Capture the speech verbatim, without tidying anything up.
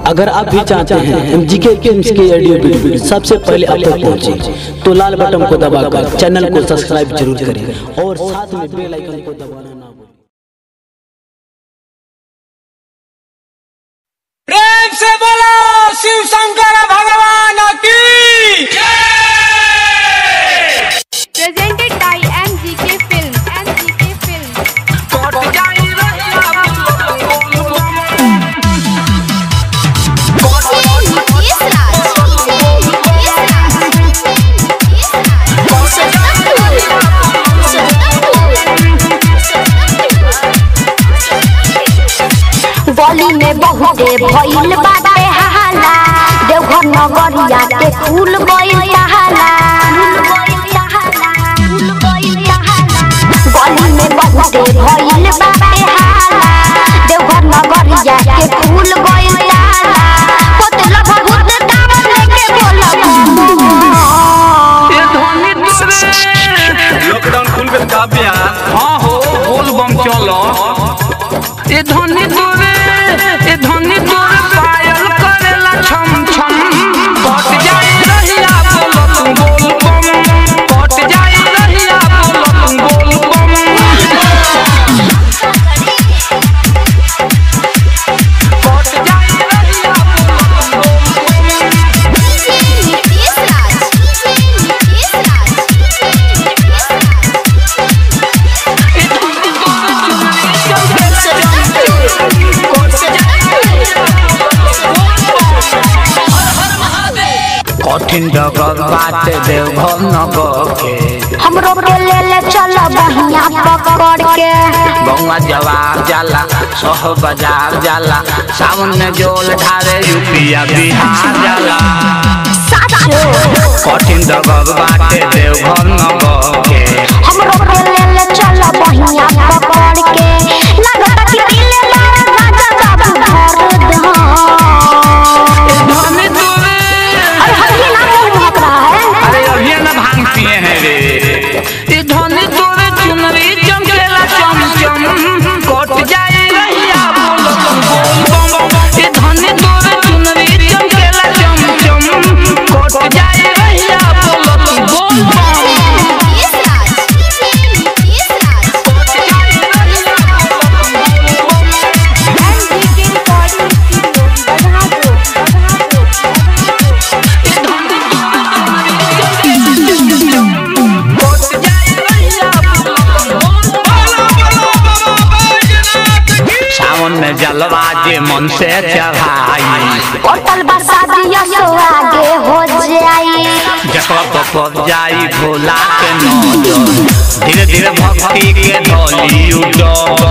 अगर आप भी चाहते हैं एमजीके फिल्म्स के ऑडियो वीडियो सबसे पहले आप तक पहुंचे तो लाल बटन को दबाकर चैनल को सब्सक्राइब जरूर करें और साथ में बेल आइकन को दबाना ना भूलें। प्रेम से बोलो शिव शंकर भगवान की Presented by M G K Films. M G K Films. कोट जाई गली में बहुते भइल बाटे हाला देवघर नगरिया के फूल गइल हाला गली में बहुते भइल बाटे हाला देवघर नगरिया के फूल गइल हाला कोतला भूत दाम लेके बोला ये धोनी दूसरे लॉकडाउन खुल गए का बयान हां हो बोल बम चलो ये धोनी दूरे ये धोनी दूरे पायल करेला छम छम कट जाई रहिया बोलो तुम बोल बम कट जाई रहिया बोलो तुम बोल बम कट जाई रहिया बोलो तुम कठिन डगर बात देवघर नगर के हमरो के ले ले चल बहिया पकड़ के गौवा जवार जाला सह बाजार जाला सावन में जोल ढारे यूपिया बिहार जाला कठिन डगर बात देवघर नगर के हमरो के ले ले चल बहिया पकड़ के लगता कि दिले राजा बाबू भर द धोनी दूरे अरे हल्की ना मुंह रहा है अरे अभी ना भांग पिए हैं रे ये धोनी दूरे चुनरी चमकेला चम चम कट जाए रहिया बोलो तुम बोल बम ये धोनी दूरे चुनरी चमकेला चम चम कट जाए रहिया बोलो तुम बोल बम सावन में जलवा जे मन से चढ़ाई होटल बसा दिया सो आगे हो जाई जकरा पप जाई भोला के नजर धीरे धीरे भक्ति के डोली उडो